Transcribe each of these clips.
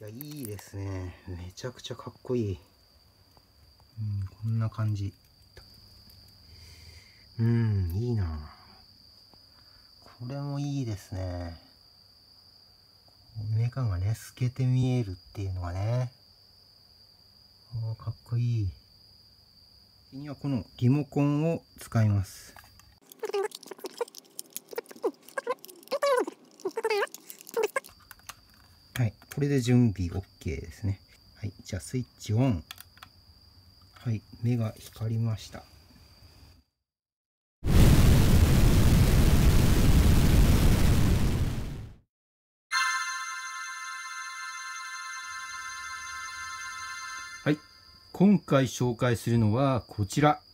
や、いいですね。めちゃくちゃかっこいい。こんな感じ。いいな。これもいいですね。メカがね、透けて見えるっていうのがね。かっこいい。次にはこのリモコンを使います。はい、これで準備 OK ですね。はい、じゃあスイッチオン。はい、目が光りました。はい、今回紹介するのはこちら。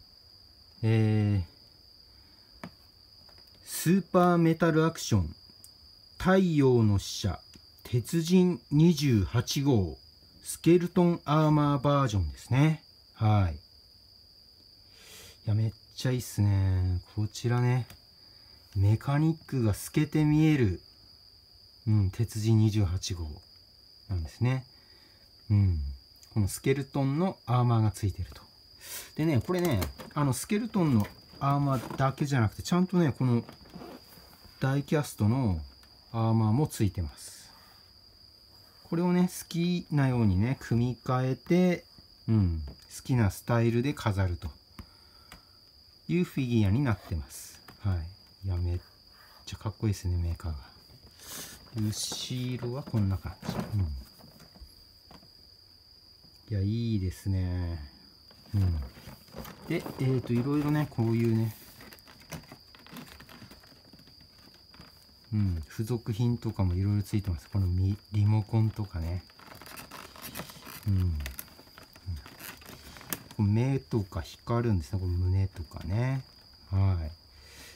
スーパーメタルアクション太陽の使者鉄人28号スケルトンアーマーバージョンですね。はい。いや、めっちゃいいっすね。こちらね、メカニックが透けて見える、鉄人28号なんですね。このスケルトンのアーマーがついてると。でね、これね、スケルトンのアーマーだけじゃなくて、ちゃんとね、このダイキャストのアーマーもついてます。これをね、好きなようにね、組み替えて、好きなスタイルで飾るというフィギュアになってます。はい。いや、めっちゃかっこいいですね、メーカーが。後ろはこんな感じ。いや、いいですね。で、いろいろね、こういうね、付属品とかもいろいろついてます。このリモコンとかね。目とか光るんですね。この胸とかね。はい。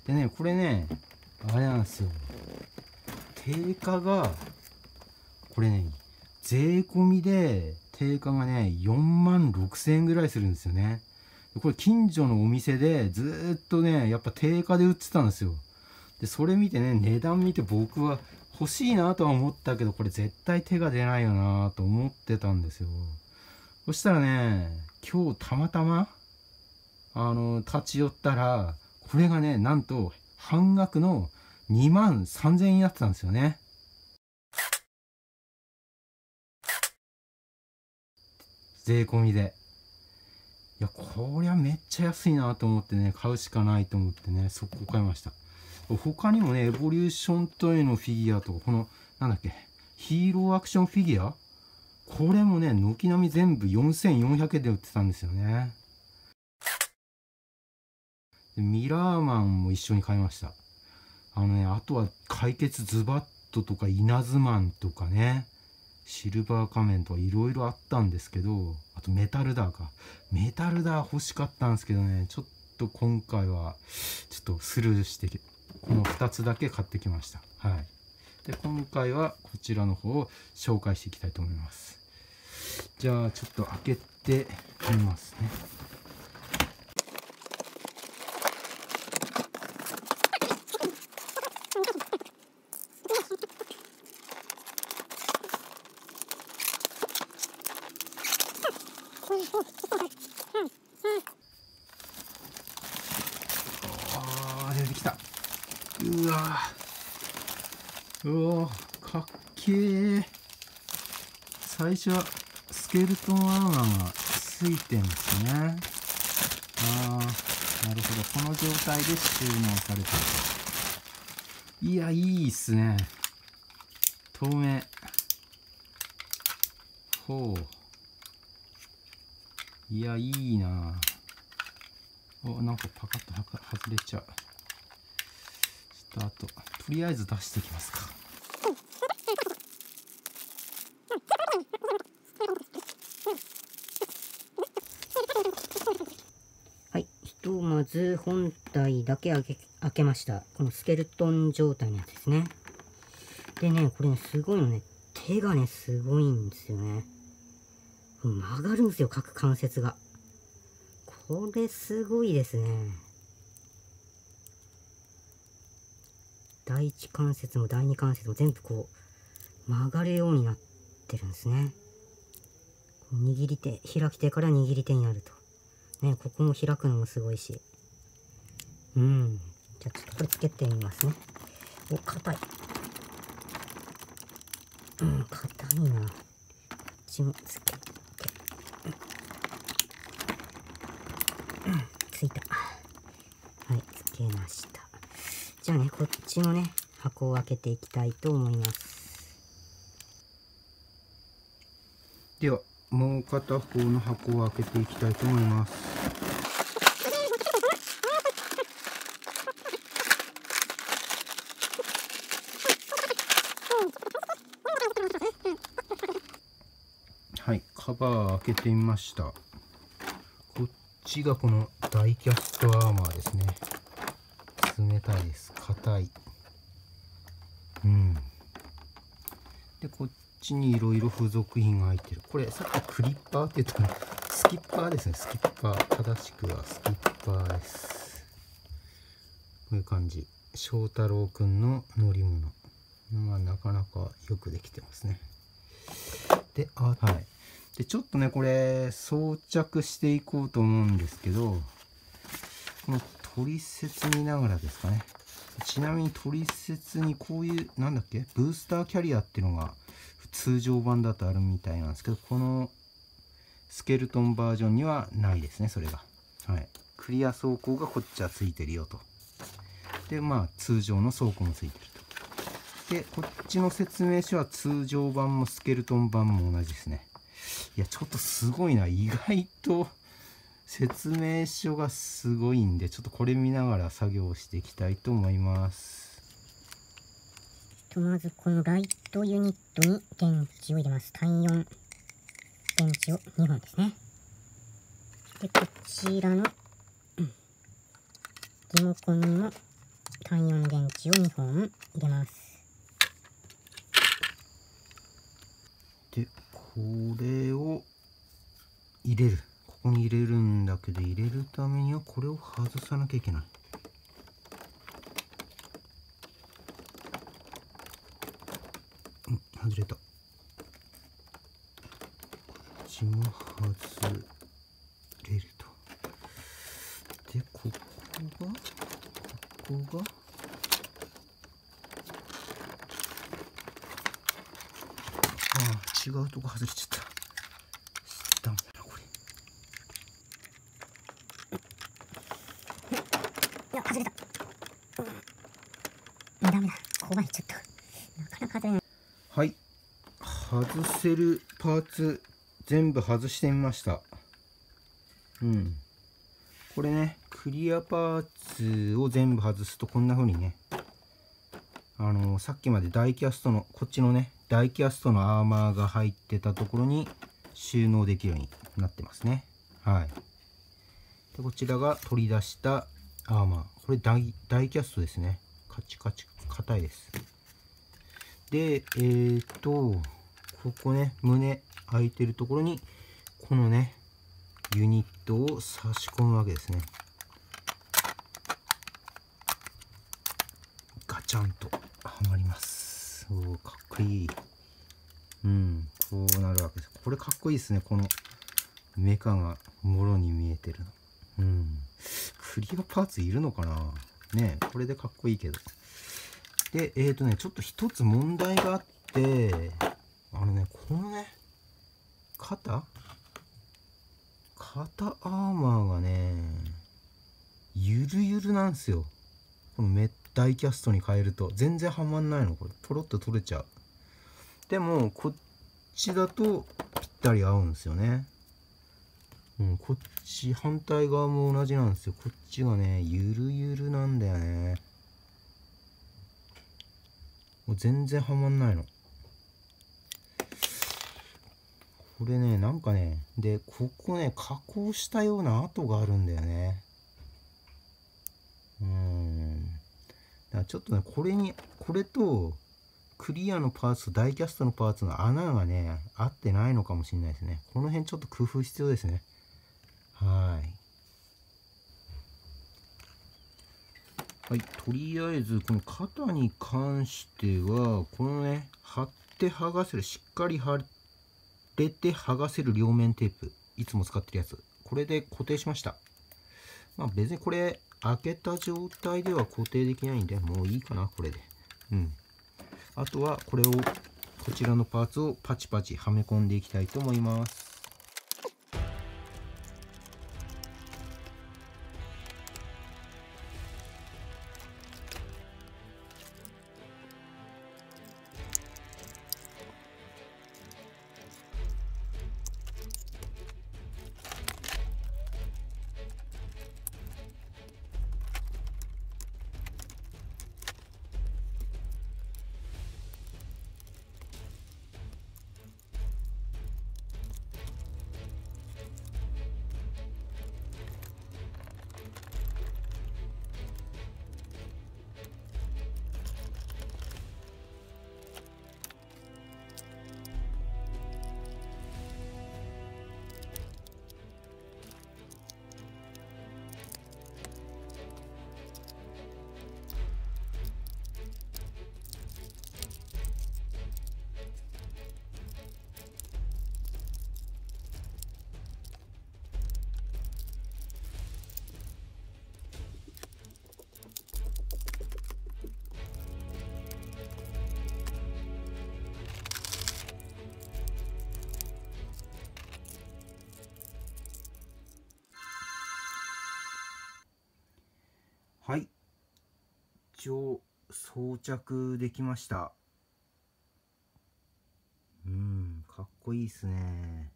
でね、これね、あれなんですよ。定価が、これね、税込みで定価がね、46,000円ぐらいするんですよね。これ近所のお店でずーっとね、やっぱ定価で売ってたんですよ。で、それ見てね、値段見て僕は欲しいなとは思ったけど、これ絶対手が出ないよなと思ってたんですよ。そしたらね、今日たまたま、立ち寄ったら、これがね、なんと半額の23,000円やってたんですよね。税込みで。いや、こりゃめっちゃ安いなと思ってね、買うしかないと思ってね、速攻買いました。他にもね、エボリューショントイのフィギュアとか、この、なんだっけ、ヒーローアクションフィギュア、これもね、軒並み全部4400円で売ってたんですよね。でミラーマンも一緒に買いました。あとは解決ズバットとか稲妻マンとかね、シルバー仮面とかいろいろあったんですけど、あとメタルダーか。メタルダー欲しかったんですけどね、ちょっと今回はちょっとスルーして、この2つだけ買ってきました。はい。で、今回はこちらの方を紹介していきたいと思います。じゃあちょっと開けてみますね。出てきた。うわかっけー。最初はスケルトンアーマーがついてんですね。なるほど。この状態で収納されてる。いや、いいっすね。透明。ほう。いや、いいな。なんかパカッと外れちゃう。ちょっととりあえず出していきますか。はい、ひとまず本体だけ開けました。このスケルトン状態のやつですね。でね、これね、すごいのね、手がね、すごいんですよね。曲がるんですよ、各関節が。これすごいですね。第一関節も第二関節も全部こう曲がるようになっってるんですね。握り手、開き手から握り手になると。ね、ここも開くのもすごいし。じゃあちょっとこれつけてみますね。お、硬い。硬いな。こっちもつけて。ついた。はい、つけました。じゃあね、こっちのね、箱を開けていきたいと思います。 ではもう片方の箱を開けていきたいと思います。はい、カバー開けてみました。こっちがこのダイキャストアーマーですね。冷たいです。硬い。でこっちにいろいろ付属品が入ってる。これさっきクリッパーって言ったのスキッパーですね。スキッパー、正しくはスキッパーです。こういう感じ。翔太郎くんの乗り物。なかなかよくできてますね。で、でちょっとねこれ装着していこうと思うんですけど、この取説見ながらですかね。ちなみに取説にこういうなんだっけ、ブースターキャリアっていうのが通常版だとあるみたいなんですけど、このスケルトンバージョンにはないですね。それがクリア装甲がこっちはついてるよと。で通常の装甲もついてると。でこっちの説明書は通常版もスケルトン版も同じですね。いやちょっとすごいな。意外と説明書がすごいんで、ちょっとこれ見ながら作業していきたいと思います。 まずこのライトユニットに電池を入れます。単4電池を2本ですね。でこちらのリモコンにも単4電池を2本入れます。 でこれを入れる。ここに入れるんだけど、入れるためにはこれを外さなきゃいけない。外れた。こっちも外れると。でここが違うとこ外れちゃった。ダメだなこれ。 いや外れた。ダメだ。怖い。ちょっとなかなか外れない。 はい、外せるパーツ全部外してみました。これね、クリアパーツを全部外すとこんな風にね、さっきまでダイキャストのこっちのねダイキャストのアーマーが入ってたところに収納できるようになってますね。でこちらが取り出したアーマー。これダイキャストですね。カチカチ硬いです。でここね、胸開いてるところにこのねユニットを差し込むわけですね。ガチャンとはまります。おー、かっこいい。こうなるわけです。これかっこいいですね。このメカがもろに見えてるの。クリアパーツいるのかなね。これでかっこいいけど。でちょっと一つ問題があって、このね肩アーマーがねゆるゆるなんですよ。このダイキャストに変えると全然はまんないの。これポロッと取れちゃう。でもこっちだとぴったり合うんですよね。こっち反対側も同じなんですよ。こっちがねゆるゆるなんだよね。もう全然はまんないの。これねなんかね、でここね加工したような跡があるんだよね。だからちょっとねこれとクリアのパーツとダイキャストのパーツの穴がね合ってないのかもしれないですね。この辺ちょっと工夫必要ですね。とりあえずこの肩に関してはこのね貼って剥がせる、しっかり貼っれて剥がせる両面テープ、いつも使ってるやつ、これで固定しました。まあ別にこれ開けた状態では固定できないんで、もういいかなこれで。あとはこれを、こちらのパーツをパチパチはめ込んでいきたいと思います。はい、一応装着できました。かっこいいっすね。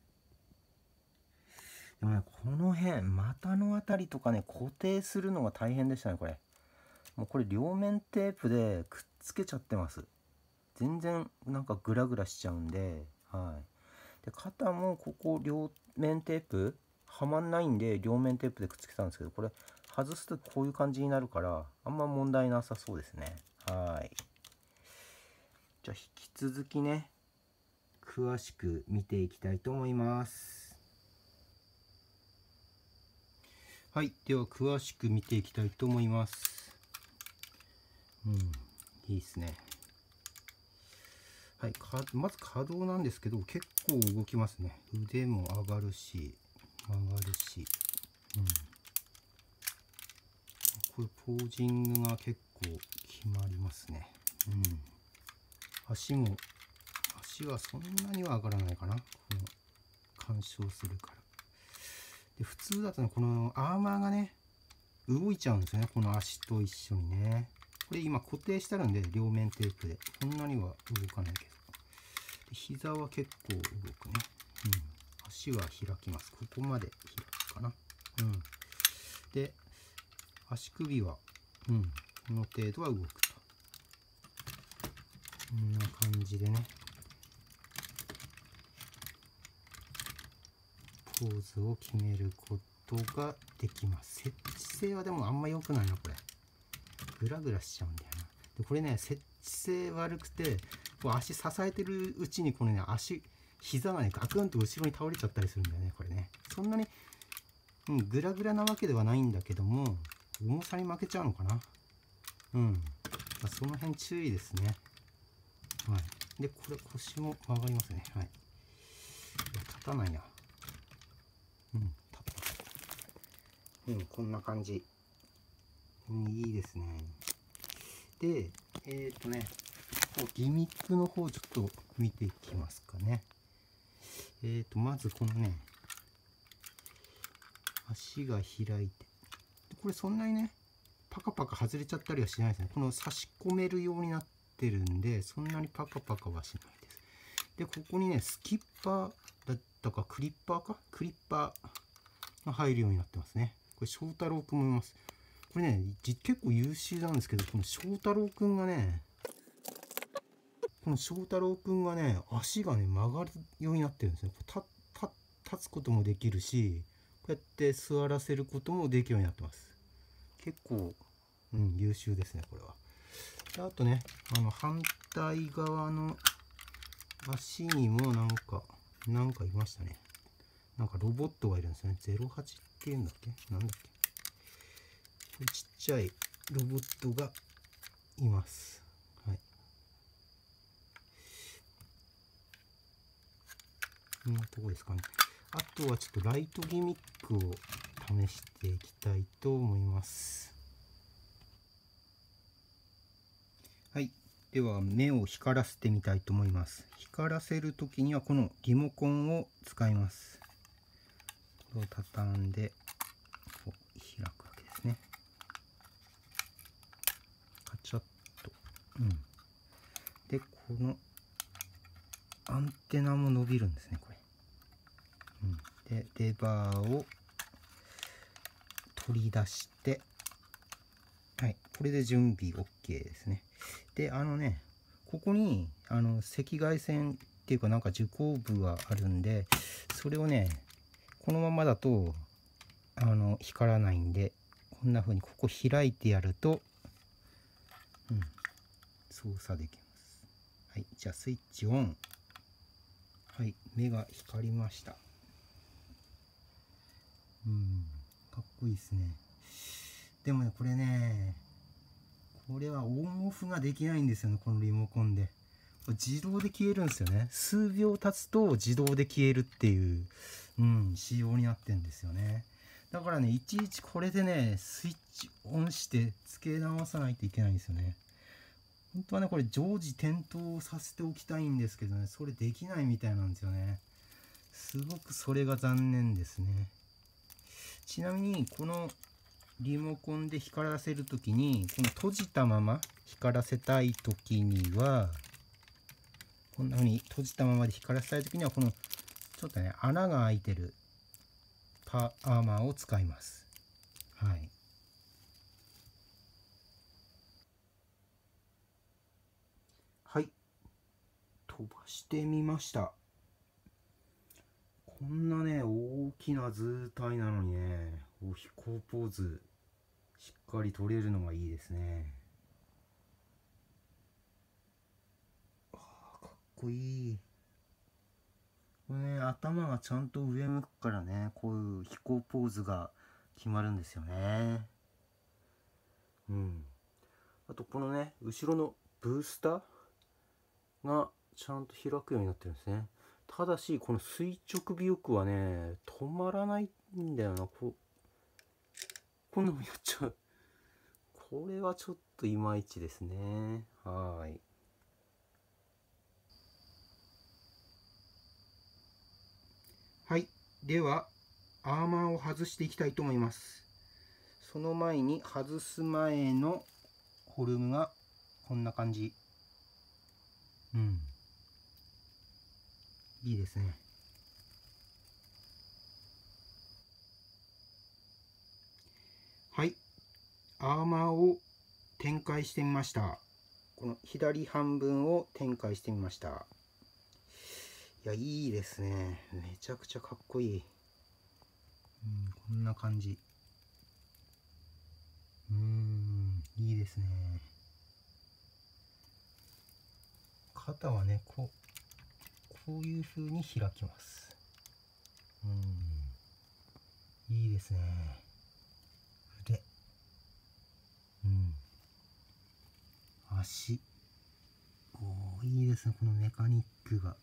でもね、この辺股のあたりとかね、固定するのが大変でしたね。これもうこれ両面テープでくっつけちゃってます。全然なんかグラグラしちゃうんで、で肩もここ両面テープはまんないんで、両面テープでくっつけたんですけど、これ外すとこういう感じになるからあんま問題なさそうですね。じゃあ引き続きね、詳しく見ていきたいと思います。はい、では詳しく見ていきたいと思います。いいですね。はい、まず可動なんですけど、結構動きますね。腕も上がるし曲がるし、こういうポージングが結構決まりますね。足はそんなには上がらないかな、この干渉するから。で普通だとね、このアーマーがね動いちゃうんですよね、この足と一緒にね。これ今固定してあるんで、両面テープでそんなには動かないけど、で膝は結構動くね。足は開きます。ここまで開くかな。で足首はこの程度は動くと。こんな感じでね、ポーズを決めることができます。設置性はでもあんま良くないな、これ。グラグラしちゃうんだよな。でこれね、設置性悪くて、こう足支えてるうちにこのね、膝がねガクンと後ろに倒れちゃったりするんだよね、これね。そんなに、グラグラなわけではないんだけども、重さに負けちゃうのかな。その辺注意ですね。でこれ腰も曲がりますね。立たないな。こんな感じ。いいですね。でギミックの方ちょっと見ていきますかね。まずこのね、足が開いて、これそんなにねパカパカ外れちゃったりはしないですね。この差し込めるようになってるんで、そんなにパカパカはしないです。でここにね、スキッパーだったかクリッパーが入るようになってますね。これ翔太郎くんもいます。これね結構優秀なんですけど、この翔太郎くんがね、足がね曲がるようになってるんですね。立つこともできるし、こうやって座らせることもできるようになってます。結構、優秀ですね、これは。であとね、反対側の足にもなんかいましたね。なんかロボットがいるんですね。08っていうんだっけ、なんだっけ。これちっちゃいロボットがいます。 こんなとこですかね。あとはちょっとライトギミックを試していきたいと思います。はい。では目を光らせてみたいと思います。光らせるときにはこのリモコンを使います。これを畳んでこう開くわけですね。カチャッと。で、このアンテナも伸びるんですね、これ。で、レバーを取り出して、はい、これで準備 OK ですね。で、ここに赤外線っていうかなんか受光部があるんで、それをね、このままだと光らないんで、こんな風にここ開いてやると、操作できます。はい、じゃあスイッチオン。はい、目が光りました。かっこいいですね。でもね、これね、これはオンオフができないんですよね、このリモコンで。これ自動で消えるんですよね。数秒経つと自動で消えるっていう、仕様になってんですよね。だからね、いちいちこれでね、スイッチオンして付け直さないといけないんですよね。本当はね、これ常時点灯させておきたいんですけどね、それできないみたいなんですよね。すごくそれが残念ですね。ちなみに、このリモコンで光らせるときに、この閉じたまま光らせたいときには、こんな風に閉じたままで光らせたいときには、このちょっとね、穴が開いてるアーマーを使います。はい。はい。飛ばしてみました。こんなね、大きな図体なのにね、飛行ポーズ、しっかり撮れるのがいいですね。かっこいい。これね、頭がちゃんと上向くからね、こういう飛行ポーズが決まるんですよね。あとこのね、後ろのブースターがちゃんと開くようになってるんですね。ただし、この垂直尾翼はね、止まらないんだよな。こんなのやっちゃう。これはちょっといまいちですね。はい。はい。では、アーマーを外していきたいと思います。その前に外す前のフォルムがこんな感じ。いいですね。はい。アーマーを展開してみました。この左半分を展開してみました。いや、いいですね。めちゃくちゃかっこいい。こんな感じ。いいですね。肩はね、こういう風に開きます。いいですね。腕。足。いいですね。このメカニックが。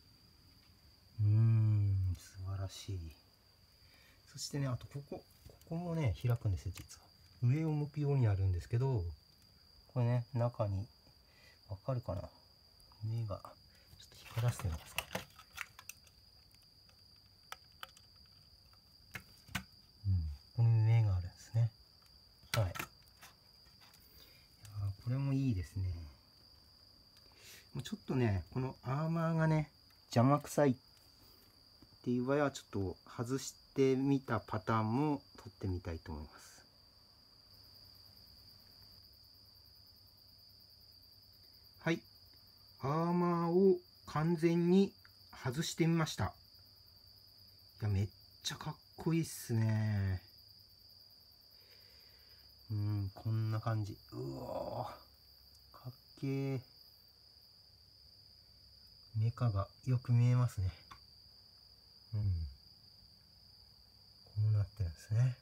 素晴らしい。そしてね、あとここもね、開くんですよ、実は。上を向くようになるんですけど、これね、中に、わかるかな？目が、ちょっと光らせてみますか。ここに目があるんですね。はい。これもいいですね。ちょっとね、このアーマーがね、邪魔くさいっていう場合は、ちょっと外してみたパターンも撮ってみたいと思います。はい。アーマーを完全に外してみました。いや、めっちゃかっこいいっすね。こんな感じ。うわー、かっけー。メカがよく見えますね。こうなってるんですね。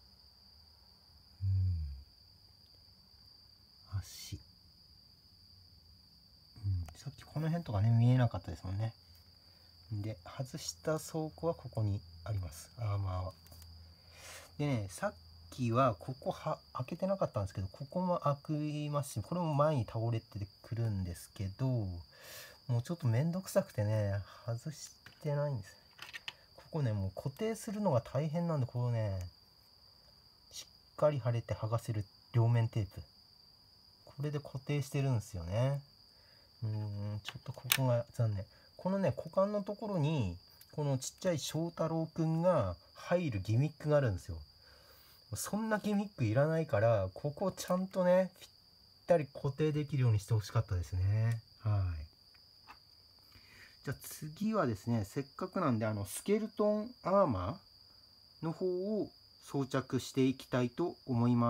足。さっきこの辺とかね、見えなかったですもんね。 で、外した倉庫はここにあります、アーマーは。でね、さっきはここ開けてなかったんですけど、ここも開きますし、これも前に倒れてくるんですけど、もうちょっとめんどくさくてね、外してないんです。ここね、もう固定するのが大変なんで、こうね、しっかり貼れて剥がせる両面テープ。これで固定してるんですよね。ちょっとここが残念。このね、股間のところに、このちっちゃい翔太郎くんが入るギミックがあるんですよ。そんなギミックいらないから、ここをちゃんとね、ぴったり固定できるようにしてほしかったですね。はい。じゃあ次はですね、せっかくなんで、スケルトンアーマーの方を装着していきたいと思います。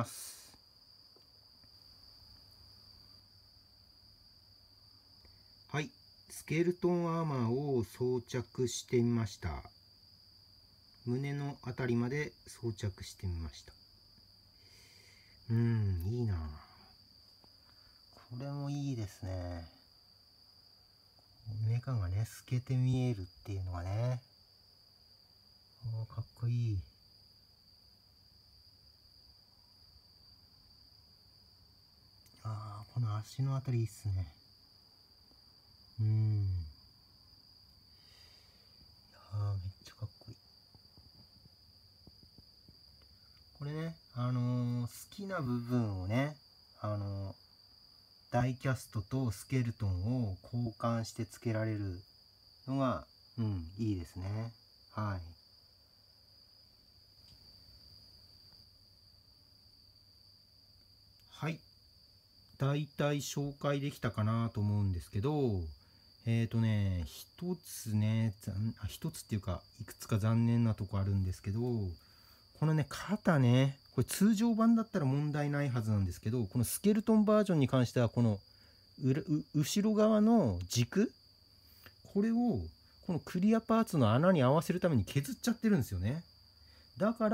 はい、スケルトンアーマーを装着してみました。胸のあたりまで装着してみました。いいな。これもいいですね。メカがね、透けて見えるっていうのがね。かっこいい。この足のあたりいいっすね。めっちゃかっこいい。これね、好きな部分をね、ダイキャストとスケルトンを交換してつけられるのが、いいですね。はい。はい。だいたい紹介できたかなと思うんですけど、一つっていうか、いくつか残念なとこあるんですけど、このね、肩ね、これ通常版だったら問題ないはずなんですけど、このスケルトンバージョンに関しては、この後ろ側の軸、これをこのクリアパーツの穴に合わせるために削っちゃってるんですよね。だから、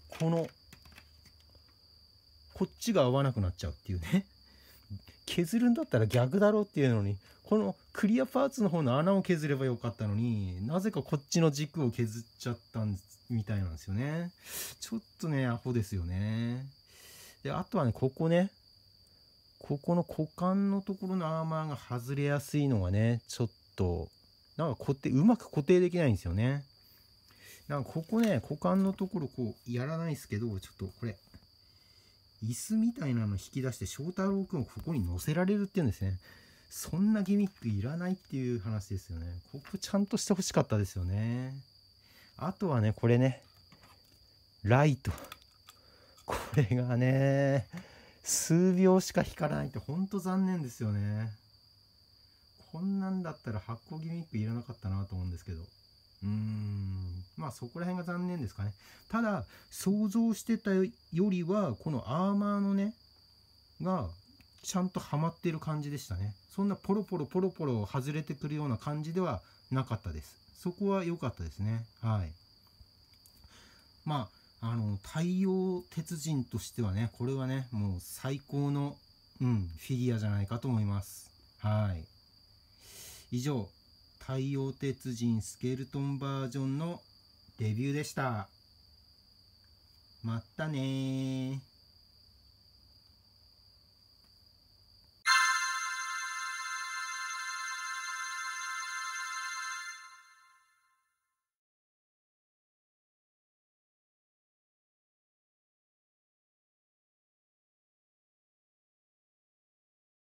こっちが合わなくなっちゃうっていうね。削るんだったら逆だろうっていうのに、このクリアパーツの方の穴を削ればよかったのに、なぜかこっちの軸を削っちゃったみたいなんですよね。ちょっとね、アホですよね。で、あとはね、ここの股間のところのアーマーが外れやすいのがね、ちょっと、なんかうまく固定できないんですよね。なんかここね、股間のところこう、やらないですけど、ちょっとこれ、椅子みたいなの引き出して翔太郎くんをここに乗せられるっていうんですね。そんなギミックいらないっていう話ですよね。ここちゃんとしてほしかったですよね。あとはね、これね、ライト。これがね、数秒しか光らないってほんと残念ですよね。こんなんだったら発光ギミックいらなかったなと思うんですけど。まあそこら辺が残念ですかね。ただ、想像してたよりは、このアーマーのね、が、ちゃんとはまってる感じでしたね。そんなポロポロ外れてくるような感じではなかったです。そこは良かったですね。はい。まあ、太陽鉄人としてはね、これはね、もう最高の、フィギュアじゃないかと思います。はい。以上、太陽鉄人スケルトンバージョンのレビューでした。またねー。